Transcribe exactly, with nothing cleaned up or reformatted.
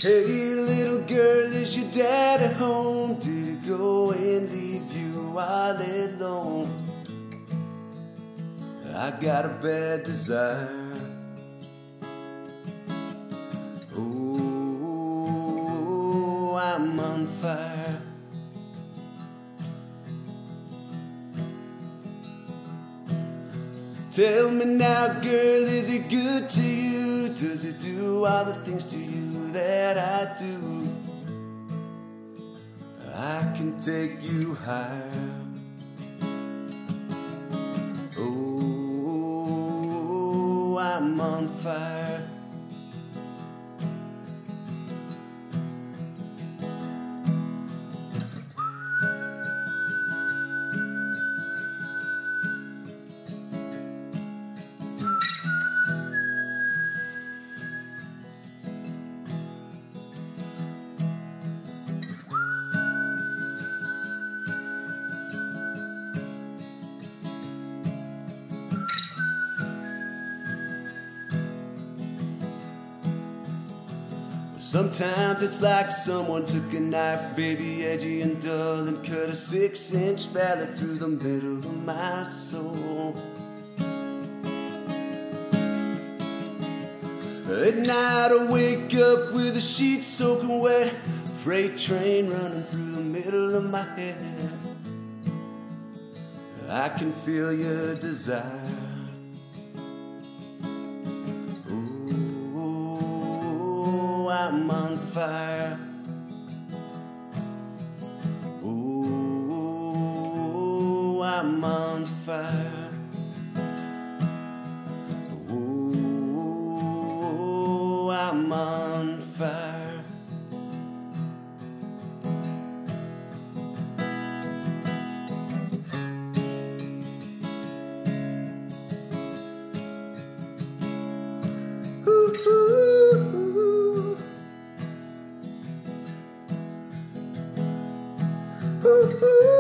Hey, little girl, is your dad at home? Did he go and leave you all alone? I got a bad desire. Oh, I'm on fire. Tell me now, girl, is he good to you? Does he do all the things to you that I do? I can take you higher. Oh, I'm on fire. Sometimes it's like someone took a knife, baby, edgy and dull, and cut a six-inch valley through the middle of my soul. At night I wake up with the sheets soaking wet, freight train running through the middle of my head. I can feel your desire. I'm on fire. Oh, I'm on fire. Oh, I'm on fire. Ooh, ooh.